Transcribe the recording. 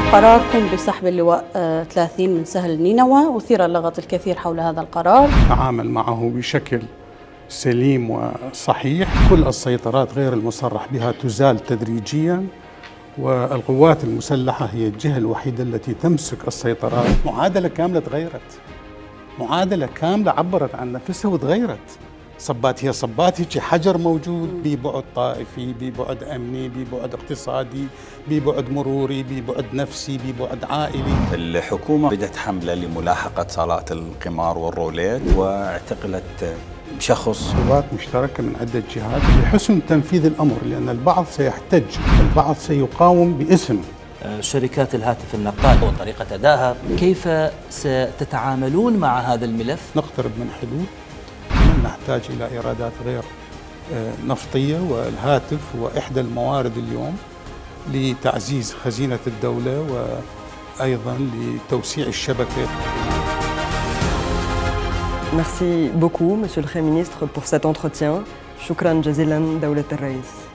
قراركم بسحب اللواء 30 من سهل نينوى أثير اللغط الكثير حول هذا القرار. نتعامل معه بشكل سليم وصحيح. كل السيطرات غير المصرح بها تزال تدريجيا، والقوات المسلحة هي الجهة الوحيدة التي تمسك السيطرات. معادلة كاملة تغيرت، معادلة كاملة عبرت عن نفسها وتغيرت. صبات هي صبات، هيك حجر موجود ببعد طائفي، ببعد أمني، ببعد اقتصادي، ببعد مروري، ببعد نفسي، ببعد عائلي. الحكومة بدأت حملة لملاحقة صالات القمار والروليت، واعتقلت شخص. قوات مشتركة من عدة جهات لحسن تنفيذ الأمر، لأن البعض سيحتج، البعض سيقاوم باسم شركات الهاتف النقال وطريقة أدائها. كيف ستتعاملون مع هذا الملف؟ نقترب من حلول، نحتاج إلى إيرادات غير نفطية، والهاتف هو إحدى الموارد اليوم لتعزيز خزينة الدولة وأيضا لتوسيع الشبكة. Merci beaucoup, Monsieur le Premier ministre, pour cet entretien. Shukran jazilan, Dawlat al-Raïs.